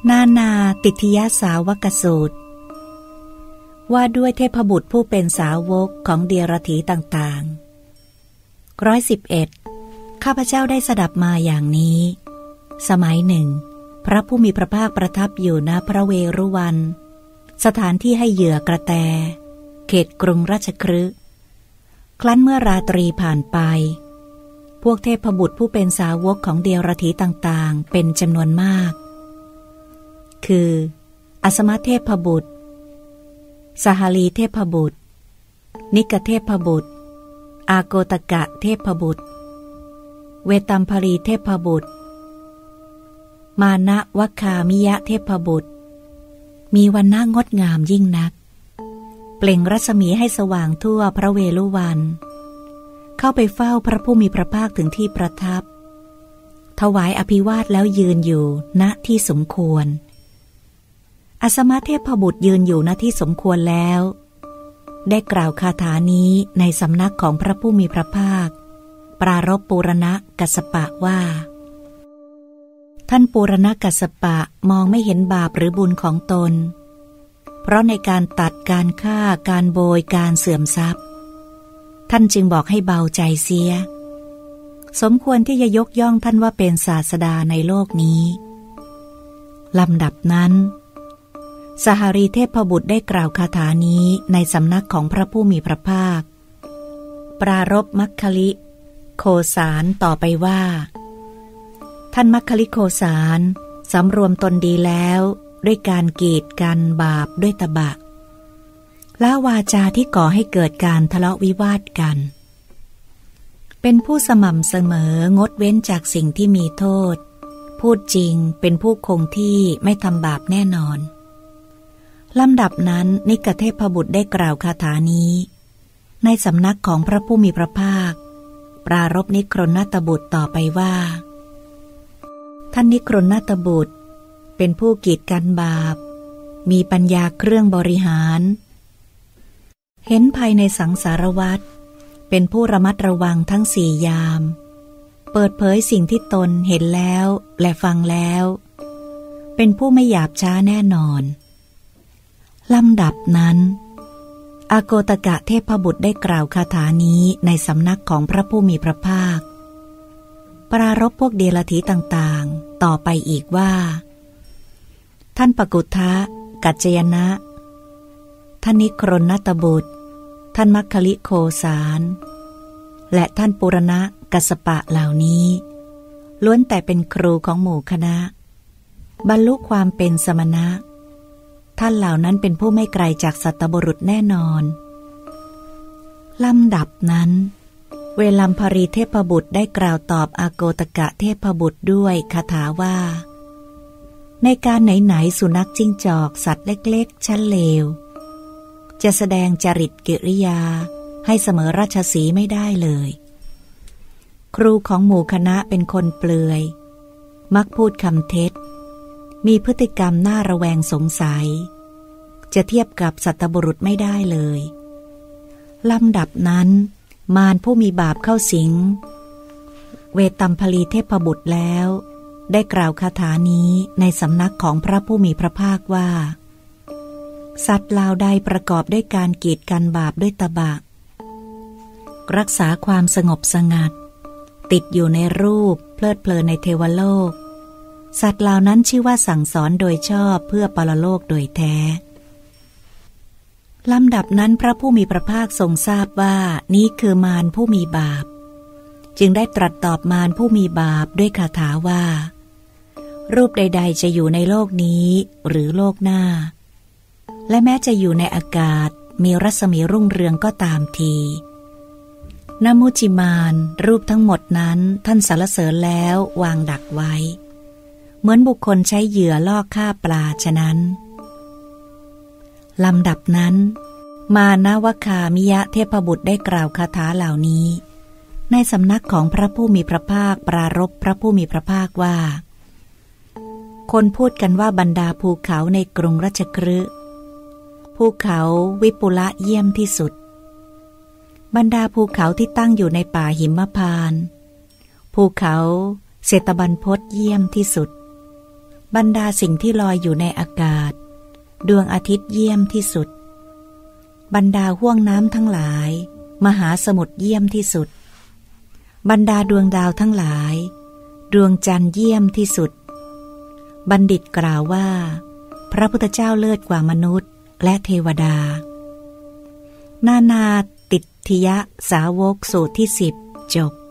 นานาติทยสาวกสูตรว่าด้วยเทพบุตรผู้เป็นสาวกของเดียรถีต่างๆ111ข้าพเจ้าได้สดับมาอย่างนี้สมัยหนึ่งพระผู้มีพระภาคประทับอยู่ณพระเวรุวันสถานที่ให้เหยื่อกระแตเขตกรุงราชคฤห์ครั้นเมื่อราตรีผ่านไปพวกเทพบุตรผู้เป็นสาวกของเดียรถีต่างๆเป็นจำนวนมากคืออสมเทพบุตรสหลีเทพบุตรนิกเทพบุตรอาโกตกะเทพบุตรเวตัมภรีเทพบุตรมานะวัคคามิยะเทพบุตรมีวรรณะงดงามยิ่งนักเปล่งรัศมีให้สว่างทั่วพระเวฬุวันเข้าไปเฝ้าพระผู้มีพระภาคถึงที่ประทับถวายอภิวาทแล้วยืนอยู่ณที่สมควรอสมเทพบุตรยืนอยู่ณที่สมควรแล้วได้กล่าวคาถานี้ในสำนักของพระผู้มีพระภาคปรารภปูรณกัสสปะว่าท่านปูรณกัสสปะมองไม่เห็นบาปหรือบุญของตนเพราะในการตัดการฆ่าการโบยการเสื่อมทรัพย์ท่านจึงบอกให้เบาใจเสียสมควรที่จะยกย่องท่านว่าเป็นศาสดาในโลกนี้ลำดับนั้นสหรีเทพบุตรได้กล่าวคาถานี้ในสำนักของพระผู้มีพระภาคปรารภมัคคิลิโคสารต่อไปว่าท่านมัคคิลิโคสารสำรวมตนดีแล้วด้วยการกีดกันบาปด้วยตบะละวาจาที่ก่อให้เกิดการทะเลาะวิวาทกันเป็นผู้สม่ำเสมองดเว้นจากสิ่งที่มีโทษพูดจริงเป็นผู้คงที่ไม่ทำบาปแน่นอนลำดับนั้นนิกเทพบุตรได้กล่าวคาถานี้ในสำนักของพระผู้มีพระภาคปรารภนิครณัตบุตรต่อไปว่าท่านนิครณัตบุตรเป็นผู้กีดกันบาปมีปัญญาเครื่องบริหารเห็นภัยในสังสารวัฏเป็นผู้ระมัดระวังทั้งสี่ยามเปิดเผยสิ่งที่ตนเห็นแล้วและฟังแล้วเป็นผู้ไม่หยาบช้าแน่นอนลำดับนั้นอาโกตกะเทพบุตรได้กล่าวคาถานี้ในสำนักของพระผู้มีพระภาคปรารภพวกเดรัจฉีต่างๆต่อไปอีกว่าท่านปกุฏทะกัจจยนะท่านนิครณัตบุตรท่านมัคคิลิโคสารและท่านปูรณกัสสปะเหล่านี้ล้วนแต่เป็นครูของหมู่คณะบรรลุความเป็นสมณะท่านเหล่านั้นเป็นผู้ไม่ไกลจากสัตบุรุษแน่นอนลำดับนั้นเวลัมภรีเทพบุตรได้กล่าวตอบอาโกตกะเทพบุตรด้วยคาถาว่าในการไหนๆสุนัขจิ้งจอกสัตว์เล็กๆชั้นเลวจะแสดงจริตกิริยาให้เสมอราชสีห์ไม่ได้เลยครูของหมู่คณะเป็นคนเปลือยมักพูดคำเท็จมีพฤติกรรมน่าระแวงสงสัยจะเทียบกับสัตบุรุษไม่ได้เลยลำดับนั้นมารผู้มีบาปเข้าสิงเวตัมภลีเทพบุตรแล้วได้กล่าวคาถานี้ในสำนักของพระผู้มีพระภาคว่าสัตว์เหล่าใดประกอบด้วยการกีดกันบาปด้วยตบะรักษาความสงบสงัดติดอยู่ในรูปเพลิดเพลินในเทวโลกสัตว์เหล่านั้นชื่อว่าสั่งสอนโดยชอบเพื่อปรโลกโดยแท้ลำดับนั้นพระผู้มีพระภาคทรงทราบว่านี้คือมารผู้มีบาปจึงได้ตรัสตอบมารผู้มีบาปด้วยคาถาว่ารูปใดๆจะอยู่ในโลกนี้หรือโลกหน้าและแม้จะอยู่ในอากาศมีรัศมีรุ่งเรืองก็ตามทีนมุจิมานรูปทั้งหมดนั้นท่านสรรเสริญแล้ววางดักไว้เหมือนบุคคลใช้เหยื่อล่อฆ่าปลาฉะนั้นลำดับนั้นมานะวคามิยะเทพบุตรได้กล่าวคาถาเหล่านี้ในสำนักของพระผู้มีพระภาคปรารภพระผู้มีพระภาคว่าคนพูดกันว่าบรรดาภูเขาในกรุงราชคฤห์ภูเขาวิปุละเยี่ยมที่สุดบรรดาภูเขาที่ตั้งอยู่ในป่าหิมพานต์ภูเขาเสตบันพศเยี่ยมที่สุดบรรดาสิ่งที่ลอยอยู่ในอากาศดวงอาทิตย์เยี่ยมที่สุดบรรดาห้วงน้ำทั้งหลายมหาสมุทรเยี่ยมที่สุดบรรดาดวงดาวทั้งหลายดวงจันทร์เยี่ยมที่สุดบัณฑิตกล่าวว่าพระพุทธเจ้าเลิศกว่ามนุษย์และเทวดานานาติฏฐิยสาวกสูตรที่10จบ